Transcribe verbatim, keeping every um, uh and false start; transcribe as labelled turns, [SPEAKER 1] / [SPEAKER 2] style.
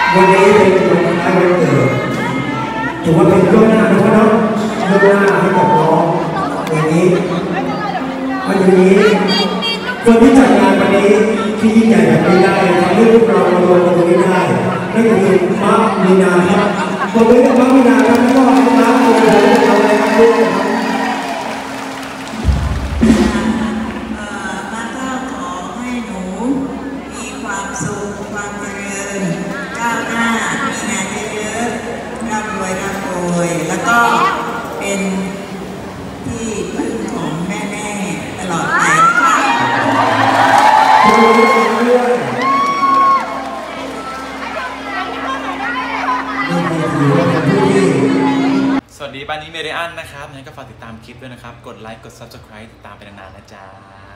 [SPEAKER 1] วันนี้เป็นวันคล้ายวันเกิดถือว่าเป็นล่วงหน้านะพ่อเนาะล่วงหน้าให้กับน้องวันนี้วันนี้คนที่จัดงานวันนี้ที่ยิ่งใหญ่แบบนี้ได้ทำให้พวกเรามารวมกันตรงนี้ได้นั่นก็คือมาร์คมีนาครับคนนี้มาร์คมีนาครับก็ให้มาร์คตัวเราเราอะไรกันด้วยครับ
[SPEAKER 2] มาก็ขอให้หนูมีความสุขความเจริญก้าวหน้ามีงานเยอะๆร่ำรวยร่ำรวยแล้วก็เป็นที่พึ่งของแม่ๆตลอดไปนะคะ
[SPEAKER 3] สวัสดีบ้านนี้เมเดียนนะครับงั้นก็ฝากติดตามคลิปด้วยนะครับกดไลค์กด ซับสไครบ์ ติดตามไปนานๆนะจ๊ะ